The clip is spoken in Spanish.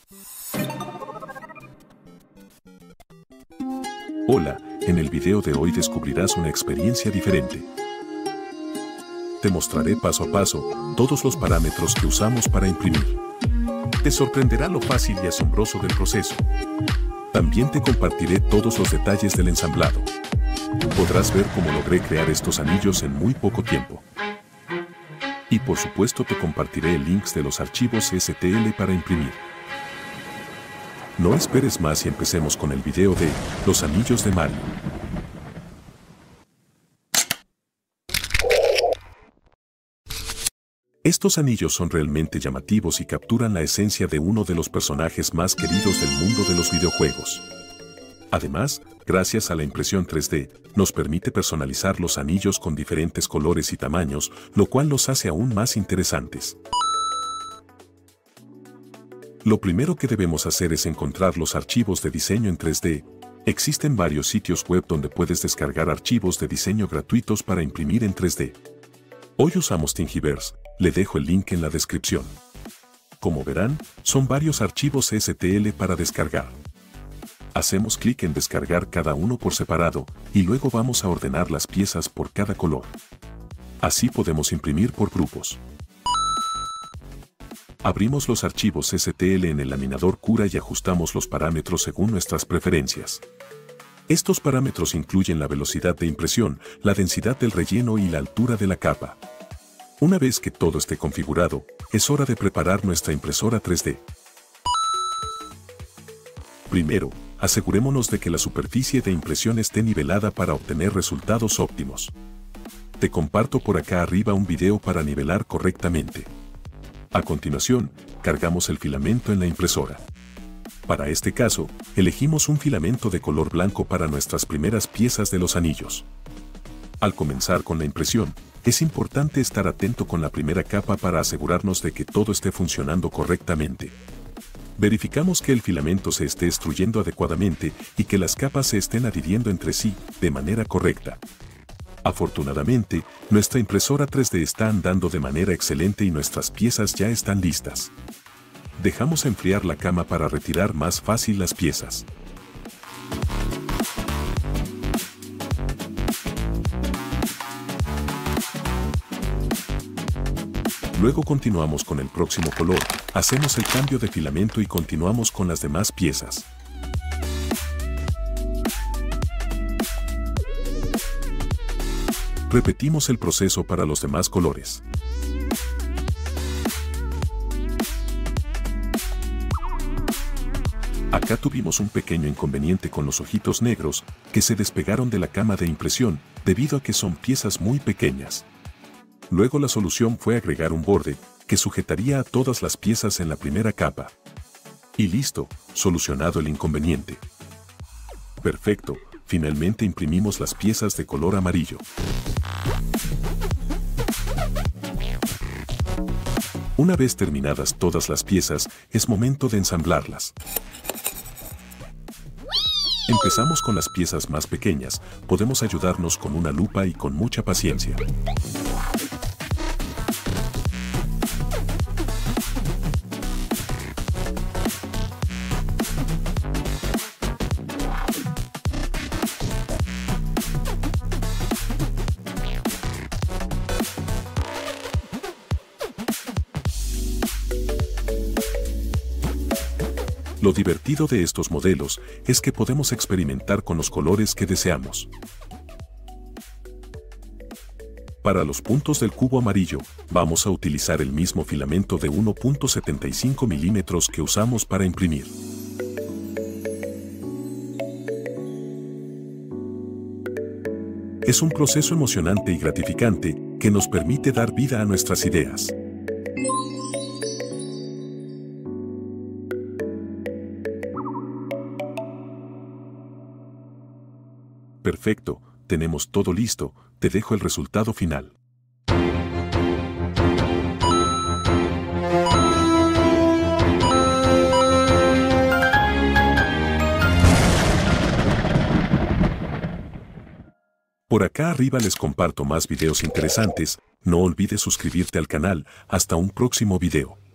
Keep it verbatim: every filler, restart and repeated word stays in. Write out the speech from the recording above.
Hola, en el video de hoy descubrirás una experiencia diferente. Te mostraré paso a paso todos los parámetros que usamos para imprimir. Te sorprenderá lo fácil y asombroso del proceso. También te compartiré todos los detalles del ensamblado. Podrás ver cómo logré crear estos anillos en muy poco tiempo. Y por supuesto te compartiré el link de los archivos S T L para imprimir. No esperes más y empecemos con el video de los anillos de Mario. Estos anillos son realmente llamativos y capturan la esencia de uno de los personajes más queridos del mundo de los videojuegos. Además, gracias a la impresión tres D, nos permite personalizar los anillos con diferentes colores y tamaños, lo cual los hace aún más interesantes. Lo primero que debemos hacer es encontrar los archivos de diseño en tres D. Existen varios sitios web donde puedes descargar archivos de diseño gratuitos para imprimir en tres D. Hoy usamos Thingiverse, le dejo el link en la descripción. Como verán, son varios archivos S T L para descargar. Hacemos clic en descargar cada uno por separado y luego vamos a ordenar las piezas por cada color. Así podemos imprimir por grupos. Abrimos los archivos S T L en el laminador Cura y ajustamos los parámetros según nuestras preferencias. Estos parámetros incluyen la velocidad de impresión, la densidad del relleno y la altura de la capa. Una vez que todo esté configurado, es hora de preparar nuestra impresora tres D. Primero, asegurémonos de que la superficie de impresión esté nivelada para obtener resultados óptimos. Te comparto por acá arriba un video para nivelar correctamente. A continuación, cargamos el filamento en la impresora. Para este caso, elegimos un filamento de color blanco para nuestras primeras piezas de los anillos. Al comenzar con la impresión, es importante estar atento con la primera capa para asegurarnos de que todo esté funcionando correctamente. Verificamos que el filamento se esté extruyendo adecuadamente y que las capas se estén adhiriendo entre sí de manera correcta. Afortunadamente, nuestra impresora tres D está andando de manera excelente y nuestras piezas ya están listas. Dejamos enfriar la cama para retirar más fácil las piezas. Luego continuamos con el próximo color, hacemos el cambio de filamento y continuamos con las demás piezas. Repetimos el proceso para los demás colores. Acá tuvimos un pequeño inconveniente con los ojitos negros, que se despegaron de la cama de impresión, debido a que son piezas muy pequeñas. Luego la solución fue agregar un borde, que sujetaría a todas las piezas en la primera capa. Y listo, solucionado el inconveniente. Perfecto, finalmente imprimimos las piezas de color amarillo. Una vez terminadas todas las piezas, es momento de ensamblarlas. Empezamos con las piezas más pequeñas, podemos ayudarnos con una lupa y con mucha paciencia. Lo divertido de estos modelos es que podemos experimentar con los colores que deseamos. Para los puntos del cubo amarillo, vamos a utilizar el mismo filamento de uno punto setenta y cinco milímetros que usamos para imprimir. Es un proceso emocionante y gratificante que nos permite dar vida a nuestras ideas. Perfecto, tenemos todo listo, te dejo el resultado final. Por acá arriba les comparto más videos interesantes, no olvides suscribirte al canal, hasta un próximo video.